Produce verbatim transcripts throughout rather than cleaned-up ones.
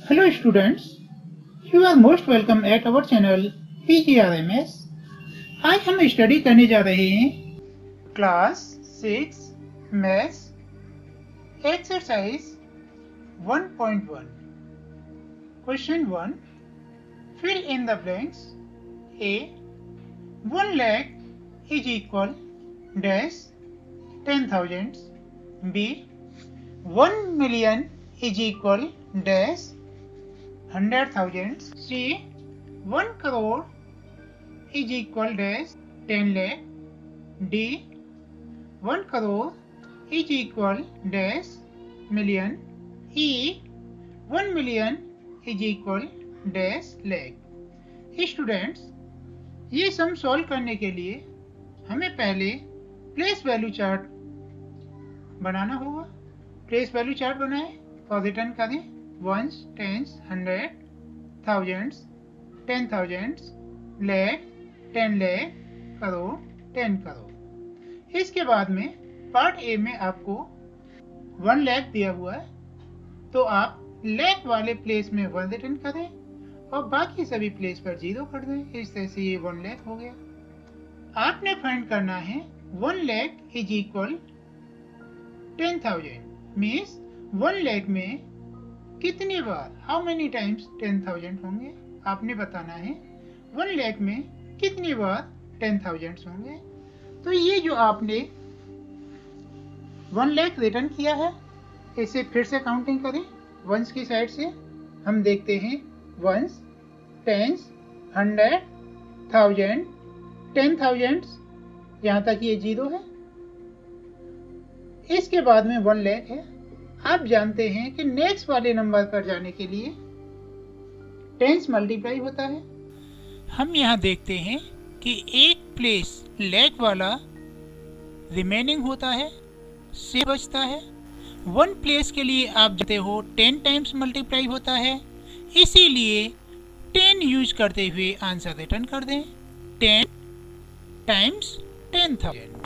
Hello students, you are most welcome at our channel P G R M S। आज हम study करने जा रहे हैं class six maths exercise one point one. Question one, fill in the blanks. A, one lakh is equal dash ten thousand। B, one million is equal dash hundred thousand। C, one crore is equal dash ten lakh। D, one crore is equal dash million। E, one million is equal dash lakh। Students, ये sum solve करने के लिए हमें पहले place value chart बनाना होगा। Place value chart बनाएं और return करें ones, tens, hundred, thousands, ten thousands, lakh, ten lakh, crore, ten crore. इसके बाद में पार्ट ए में आपको वन लैख दिया हुआ है, तो आप लैख वाले प्लेस में वन रिटर्न करें और बाकी सभी प्लेस पर जीरो कर दें। इस तरह से ये वन लैख हो गया। आपने फाइंड करना है one lakh is equal ten thousand. Means one lakh में कितनी बार, how many times ten thousand होंगे, आपने बताना है वन लैख में कितनी बार टेन थाउजेंड होंगे। तो ये जो आपने वन लैख रिटर्न किया है, इसे फिर से काउंटिंग करें वंस की साइड से। हम देखते हैं ones, tens, hundred, thousand, ten thousand, यहाँ तक ये जीरो है। इसके बाद में वन लैख है। आप जानते हैं कि नेक्स्ट वाले नंबर पर जाने के लिए टेंस मल्टीप्लाई होता है। हम यहाँ देखते हैं कि एक प्लेस लैख वाला रिमेनिंग होता है, से बचता है। वन प्लेस के लिए आप जानते हो टेन टाइम्स मल्टीप्लाई होता है, इसीलिए टेन यूज करते हुए आंसर रिटर्न कर दें। Ten times ten thousand.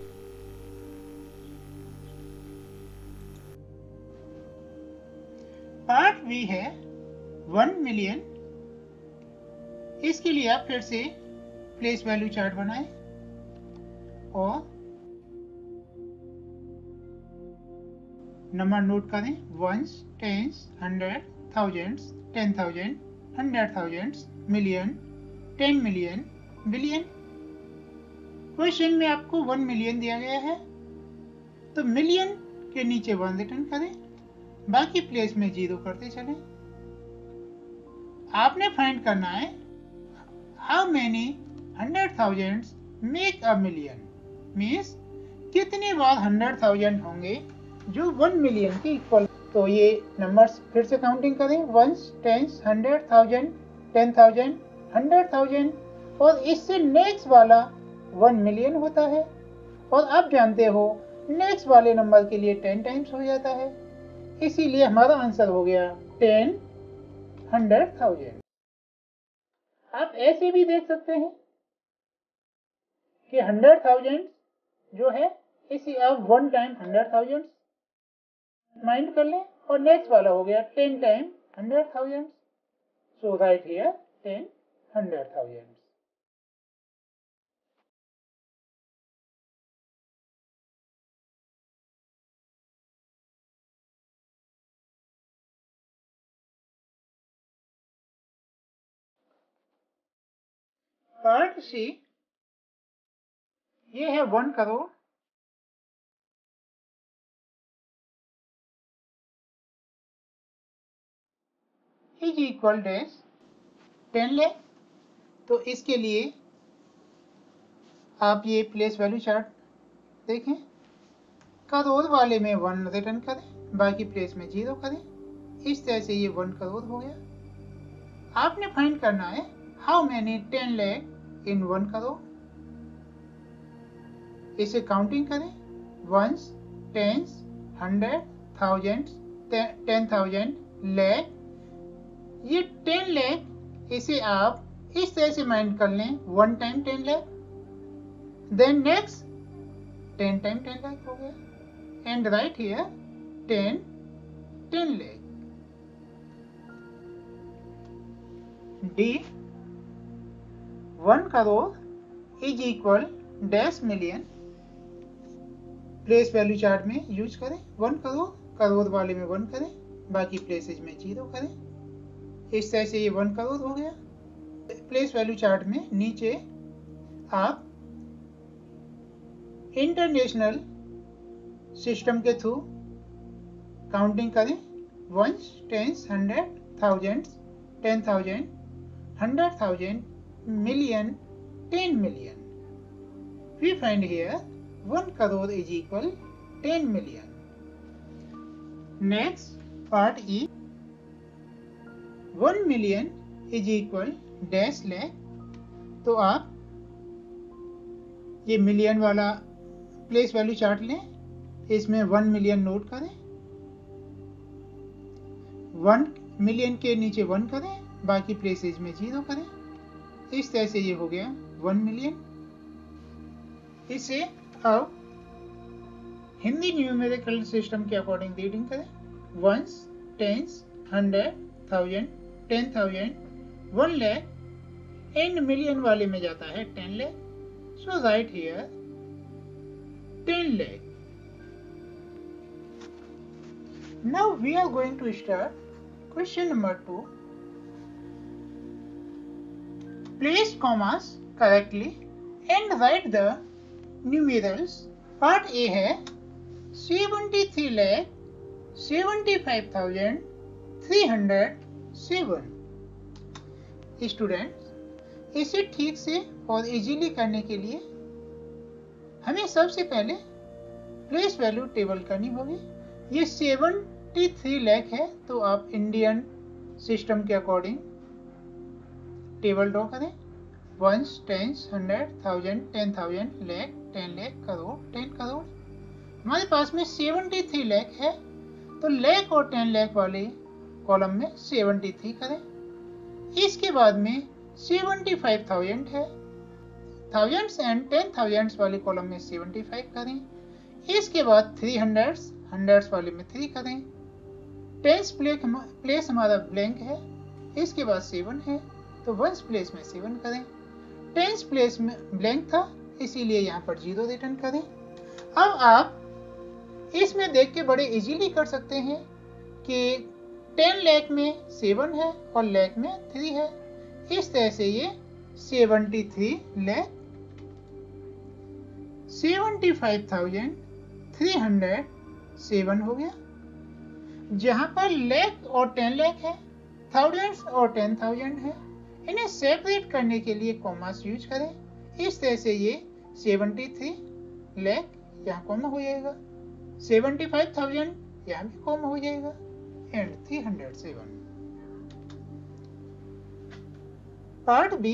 Part B है वन मिलियन। इसके लिए आप फिर से प्लेस वैल्यू चार्ट बनाएं और नंबर नोट करें ones, tens, hundred, thousands, ten thousand, hundred thousands, million, ten million, billion. Question में आपको वन मिलियन दिया गया है, तो मिलियन के नीचे वन रिटर्न करें, बाकी प्लेस में जीरो करते चलें। आपने फाइंड करना है how many hundred thousand make a million. Means कितनी बार हंड्रेड थाउजेंड होंगे जो वन मिलियन के इक्वल। तो ये नंबर्स फिर से काउंटिंग करें ones, tens, hundred thousand, ten thousand, hundred thousand, और इससे नेक्स्ट वाला वन मिलियन होता है। और आप जानते हो नेक्स्ट वाले नंबर के लिए टेन टाइम्स हो जाता है, इसीलिए हमारा आंसर हो गया टेन हंड्रेड थाउजेंड। आप ऐसे भी देख सकते हैं कि हंड्रेड थाउजेंड जो है, इसी आप one time hundred thousand mind कर लें और नेक्स्ट वाला हो गया ten time hundred thousand. So right here ten hundred thousand. Part C, ये है one crore. Is equal dash ten lakh. तो इसके लिए आप ये प्लेस वैल्यू चार्ट देखें, करोड़ वाले में वन रिटर्न करें, बाकी प्लेस में जीरो करें। इस तरह से ये वन करोड़ हो गया। आपने फाइंड करना है how many ten lakh in one crore. इसे काउंटिंग करें ones, tens, hundred, thousand, ten thousand, lakh. ये टेन लैख, इसे आप इस तरह से माइंड कर लें one time ten lakh, then next ten time ten lakh हो गया। And right here ten ten lakh. D one crore is equal dash million. Place value chart में यूज करें, वन करोड़ करोड़ वाले में वन करें, बाकी प्लेसेज में जीरो करें। इस तरह से ये वन करोड़ हो गया। प्लेस वैल्यू चार्ट में नीचे आप इंटरनेशनल सिस्टम के थ्रू काउंटिंग करें, ones, tens, hundred, thousands, ten thousand, hundred thousand, million, ten million. We find here one crore is equal ten million. Next part is one million is equal dash lakh. तो आप ये million वाला place value chart लें, इसमें one million note करें, one million के नीचे one करें, बाकी प्लेसेज में जीरो करें। इस तरह से ये हो गया वन मिलियन। इसे अब हिंदी न्यूमेरिकल सिस्टम के अकॉर्डिंग रीडिंग करें, ones, tens, hundred, thousand, ten thousand, one lakh and million वाले में जाता है ten lakh. So right here ten lakh. Now we are going to start question number two. Place commas correctly and write the numerals. Part A है seventy-three lakh seventy-five thousand three hundred seven। Students, इसे ठीक से और easily करने के लिए हमें सबसे पहले प्लेस वैल्यू टेबल करनी होगी। ये सेवेंटी लाख है, तो आप इंडियन सिस्टम के अकॉर्डिंग टेबल ड्रॉ करें, ones, tens, hundred, thousand, ten thousand, lakh, ten lakh, crore, ten crore. हमारे पास में सेवेंटी लाख है, तो लैख और टेन लाख वाले कॉलम में सेवेंटी थ्री करें। इसके बाद में सेवेंटी फाइव थाउजेंड है, थाउजेंड्स एंड टेन थाउजेंड्स वाले कॉलम में सेवेंटी फाइव करें। इसके बाद थ्री हंड्रेड्स हंड्रेड्स वाले में थ्री करें। टेंस प्लेस हमारा ब्लैंक है, इसके बाद सेवन है, तो वंस प्लेस में सेवन करें। टेंस प्लेस में ब्लैंक था, इसीलिए यहाँ पर जीरो रिटर्न करें। अब आप इसमें देख के बड़े इजीली कर सकते हैं कि टेन लाख में सेवन है और लाख में थ्री है। इस तरह से ये seventy three lakh seventy five thousand three hundred seven हो गया। जहां पर लाख और टेन लाख है, थाउजेंड्स और टेन थाउजेंड है, इन्हें सेपरेट करने के लिए कॉमास यूज करें। इस तरह से ये सेवेंटी थ्री लाख यहाँ कॉमा हो जाएगा, सेवेंटी फाइव थाउजेंड यहाँ भी कॉमा हो जाएगा, and three hundred seven. Part B,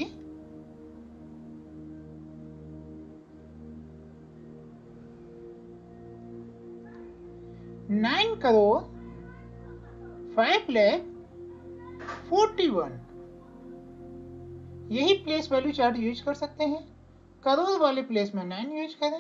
nine crore five lakh forty one. यही प्लेस वैल्यू चार्ट यूज कर सकते हैं। करोड़ वाले प्लेस में नाइन यूज करें,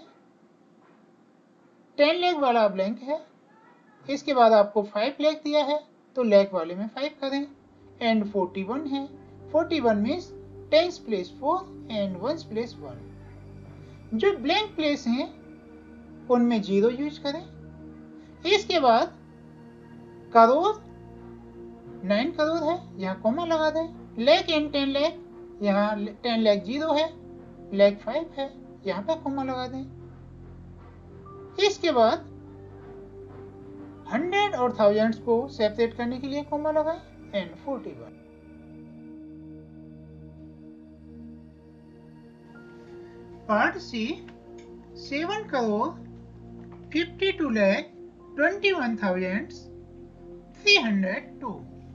टेन लाख वाला ब्लैंक है, इसके बाद आपको फाइव लाख दिया है, तो लाख वाले में फाइव करें, एंड फोर्टी वन है। Forty one means tens place four and ones place one. जो ब्लैंक प्लेस हैं उनमें जीरो यूज करें। इसके बाद करोड़, नाइन करोड़ है, यहाँ कॉमा लगा दें। लाख एंड टेन लाख, यहाँ टेन लाख जीरो है, लाख फाइव है, यहाँ पे कॉमा लगा दें। इसके बाद हंड्रेड और थाउजेंड्स को सेपरेट करने के लिए कॉमा लगाएं, and forty one. Part C, seven crore fifty two lakh twenty one thousand three hundred two.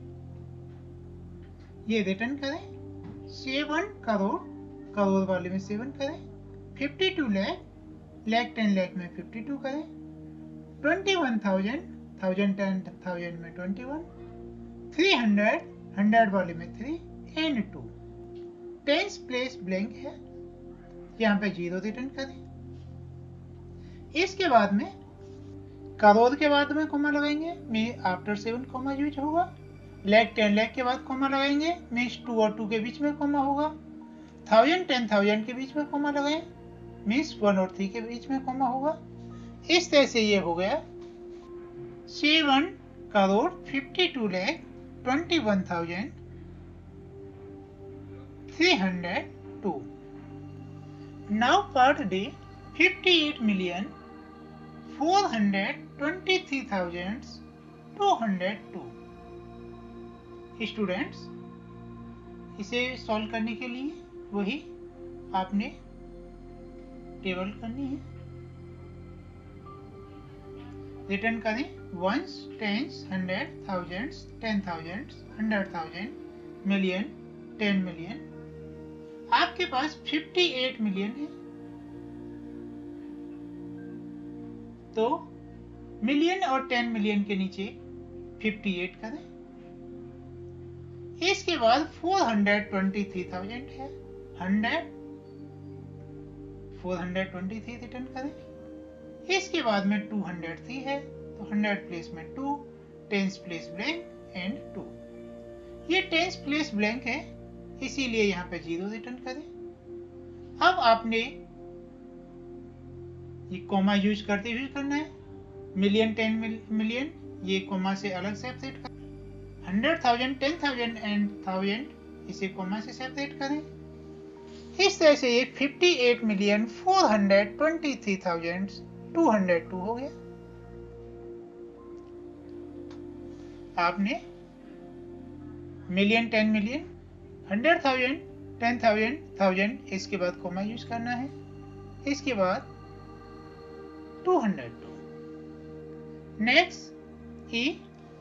ये रिटर्न करें, सेवन करोड़ करोड़ वाले में सेवन करें, fifty two lakh lakh ten lakh में फिफ्टी टू करें, twenty one thousand thousand ten thousand में twenty one, three hundred hundred वाले में three, and two. Tens place blank है, यहाँ पे जीरो रिटर्न करें। इसके बाद में करोड़ के बाद में कॉमा लगाएंगे, में आफ्टर सेवन कॉमा यूज होगा। लैख टेन लैख के बाद कॉमा लगाएंगे, मीन्स टू और टू के बीच में कॉमा होगा। थाउजेंड टेन थाउजेंड के बीच में कॉमा लगाएं, मीन्स वन और थ्री के बीच में कॉमा होगा। इस तरह से ये हो गया seven crore fifty two lakh twenty one thousand three hundred two. Now part D fifty eight million four hundred twenty three thousand two hundred two. Students, इसे सॉल्व करने के लिए वही आपने टेबल करनी है। रिटर्न करें ones, tens, hundred, thousands, ten thousands, hundred thousand, million, ten million. आपके पास फिफ्टी एट मिलियन है, तो मिलियन और टेन मिलियन के नीचे फिफ्टी एट करें। इसके बाद four hundred twenty three thousand है, hundred four hundred twenty three return करें। इसके बाद में टू हंड्रेड थ्री है, तो हंड्रेड प्लेस में two, tens place blank and two. ये टेंस प्लेस ब्लैंक है, इसीलिए यहाँ पे जीरो रिटर्न करें। अब आपने ये कॉमा यूज करते हुए करना है। मिलियन, टेन मिलियन, ये कॉमा से अलग सेपरेट करें। Hundred thousand, ten thousand and thousand, इसे कॉमा से सेपरेट करें। इस तरह से ये fifty eight million four hundred twenty three thousand two hundred two हो गया। आपने million, ten million, hundred thousand, ten thousand, thousand, इसके बाद कॉमा यूज करना है। इसके बाद two hundred two. Next E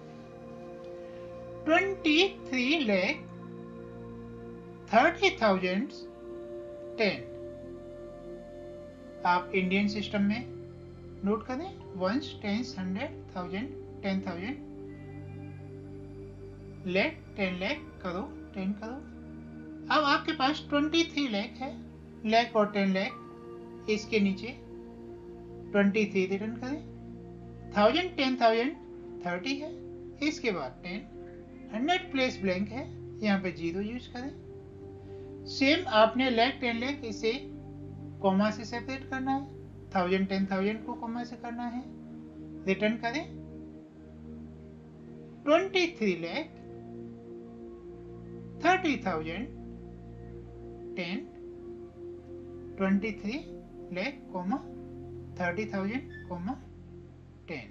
twenty three lakh thirty thousand ten. आप इंडियन सिस्टम में नोट करें ones, tens, hundred, thousand, ten thousand, lakh, ten lakh, crore, ten करो। अब आपके पास ट्वेंटी थ्री लैख है, लैख और टेन लैख, इसके नीचे ट्वेंटी थ्री रिटर्न करें। थाउजेंड, टेन थाउजेंड, थर्टी है, इसके बाद टेन, हंड्रेड प्लेस ब्लैंक है, यहाँ पे जीरो यूज करें। सेम आपने लैख, टेन लैख, इसे कॉमा से सेपरेट करना है। थाउजेंड, टेन थाउजेंड को कॉमा से करना है। रिटर्न करें twenty three lakh thirty thousand ten, twenty three lakh comma thirty thousand comma ten.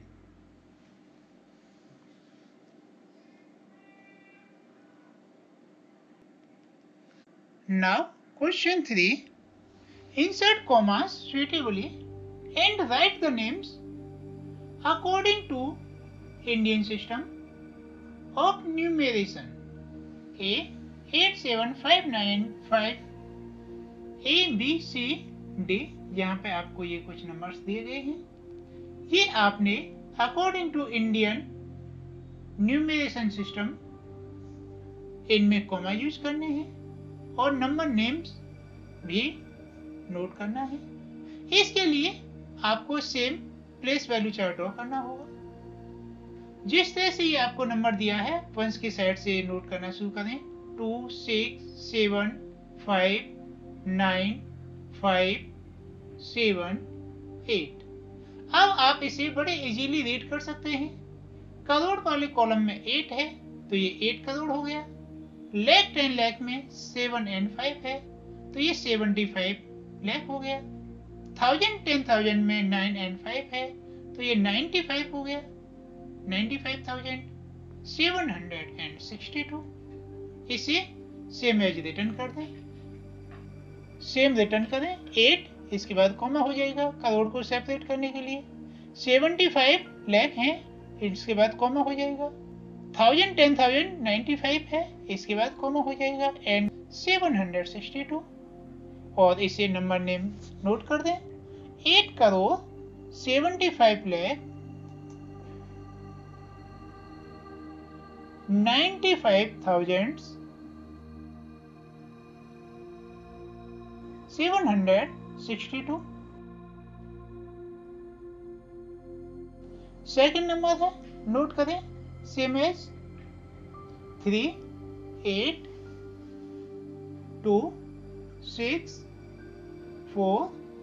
Now question three. Insert commas suitably and write the names according to Indian system of numeration. A eight seven five nine five, A B C D। यहाँ पे आपको ये कुछ numbers दिए गए हैं, ये आपने according to Indian numeration system इनमें कॉमा यूज करने हैं और नंबर नेम्स भी नोट करना है। इसके लिए आपको same place value chart draw करना होगा। जिस तरह से ये आपको नंबर दिया है, वंस की साइड से नोट करना शुरू करें। Two, six, seven, five, nine, five, seven, eight. अब आप इसे बड़े इजीली रीड कर सकते हैं। करोड़ वाले कॉलम में एट है, तो ये एट करोड़ हो गया। लैख, टेन लैख में सेवन एंड फाइव है, तो ये सेवेंटी फाइव लैख हो गया। थाउजेंड, टेन थाउजेंड में नाइन एंड फाइव है, तो ये नाइन्टी फाइव हो गया, ninety five thousand seven hundred and sixty two. इसे सेम एज रिटर्न कर दें, सेम रिटर्न करें। एट, इसके बाद कॉमा हो जाएगा करोड़ को सेपरेट करने के लिए। सेवेंटी फाइव लैख है, इसके बाद कॉमा हो जाएगा। Thousand, ten thousand, ninety five है, इसके बाद कॉमा हो जाएगा and seven hundred sixty two. और इसे नंबर नेम नोट कर दें। Eight crore seventy five lakh ninety five thousand seven hundred sixty two. Second number है, नोट करें same as three eight two six four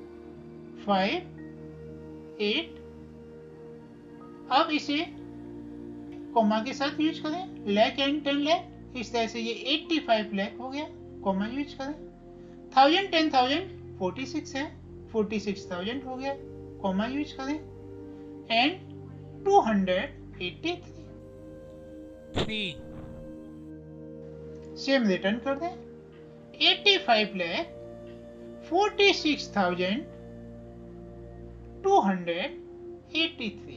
five eight. अब इसे कॉमा के साथ यूज करें, लैख एंड टेन लैख, इस तरह से ये पचासी लाख हो गया, कॉमा यूज करें। Thousand ten thousand forty six है, फोर्टी सिक्स थाउजेंड हो गया, कॉमा यूज करें। And two hundred eighty three same return कर दें। पचासी lakh forty six thousand two hundred eighty three.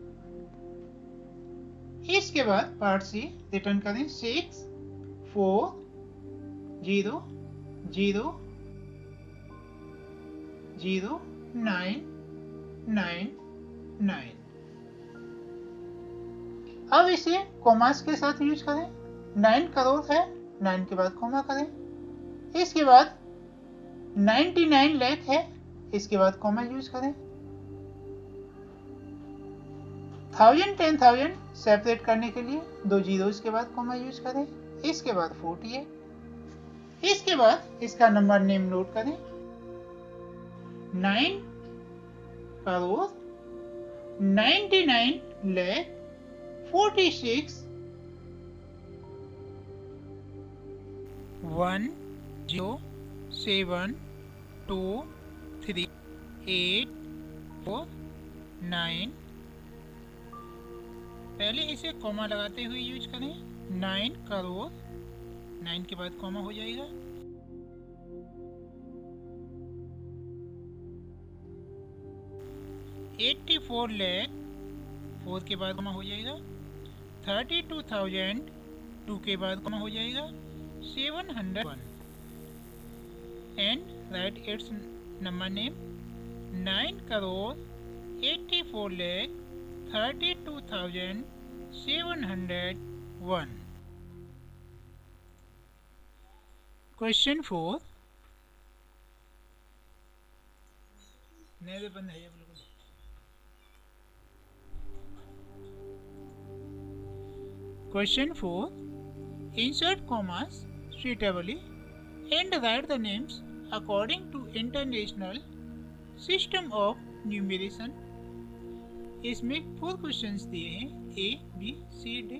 इसके बाद पार्ट सी रिटर्न करें। Six four zero zero zero nine nine nine. अब इसे कॉमास के साथ यूज करें। नाइन करोड़ है, नाइन के बाद कॉमा करें। इसके बाद नाइन्टी नाइन लाख है, इसके बाद कॉमा यूज करें। थाउजेंड टेन थाउजेंड सेपरेट करने के लिए दो जीरो इसके बाद कॉमा यूज करें। इसके बाद फोर्टी एट। इसके बाद इसका नंबर नेम नोट करें। Nine crore ninety nine lakh forty six one zero seven two three eight four nine. पहले इसे कॉमा लगाते हुए यूज करें। नाइन करोड़, नाइन के बाद कॉमा हो जाएगा। एट्टी फोर लाख, फोर के बाद कॉमा हो जाएगा। थर्टी टू थाउजेंड, टू के बाद कॉमा हो जाएगा। Seven hundred one and write its number name. Nine crore eighty four lakh thirty two thousand seven hundred one. Question four. नहीं बंद है ये बिल्कुल। Question four. Insert commas suitably and write the names according to International System of Numeration. इसमें four questions दिए हैं, A B C D.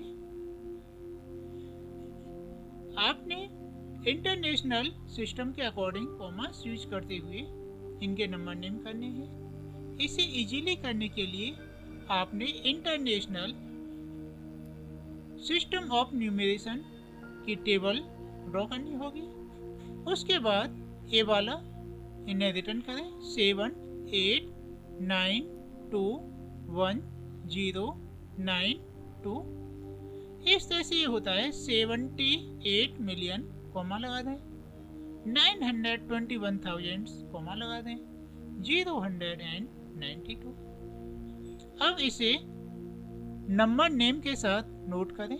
आपने international system के अकॉर्डिंग कॉमास यूज करते हुए इनके नंबर नेम करने हैं। इसे इजीली करने के लिए आपने इंटरनेशनल सिस्टम ऑफ न्यूमरेशन की टेबल ड्रॉ करनी होगी। उसके बाद ए वाला इन्हें रिटर्न करें। Seven eight nine two one zero nine two. इस तरह से ये होता है सेवेंटी एट मिलियन, कॉमा लगा दें। Nine hundred twenty one thousand, comma लगा दें। Zero hundred and ninety two. अब इसे नंबर नेम के साथ नोट करें।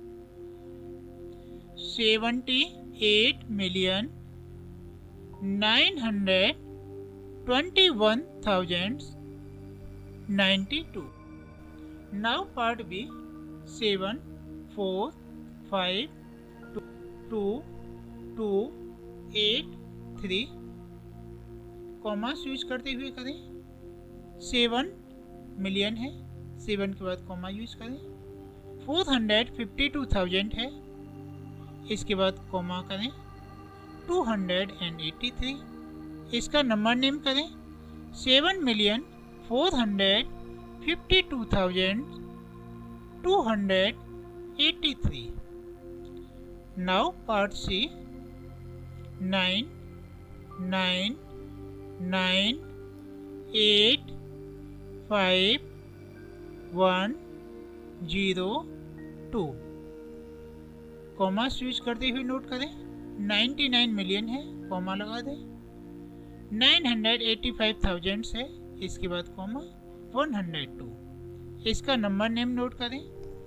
Seventy eight million nine hundred twenty one thousand ninety two. Now part B. Seven four five two two eight three, commas use करते हुए करें। सेवन मिलियन है, seven के बाद कॉमा यूज करें। Four hundred fifty two thousand है, इसके बाद कॉमा करें। Two hundred and eighty three, इसका नंबर नेम करें। Seven million four hundred fifty two thousand two hundred eighty three. Now part C. Nine nine nine eight five one zero two, comma use करते हुए note करें। Ninety nine million है, comma लगा दें। Nine hundred eighty five thousand है, इसके बाद comma. One hundred two, इसका नंबर नेम नोट करें।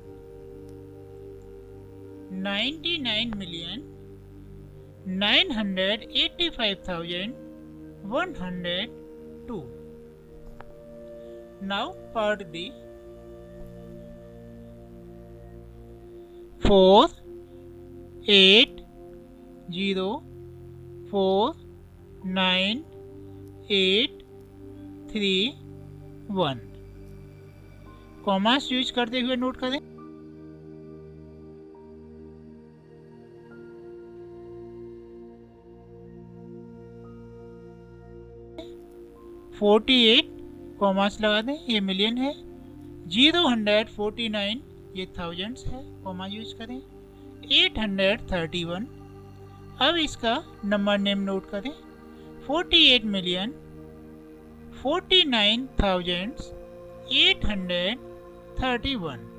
Ninety nine million nine hundred eighty five thousand one hundred two. Now part D. Four eight zero four nine eight three one. Commas use करते हुए note करें। Forty eight commas लगा दें, ये million है। Zero hundred forty nine ये thousands है, comma use करें। Eight hundred thirty one. अब इसका नंबर नेम नोट करें। Forty eight million forty nine thousands eight hundred thirty one.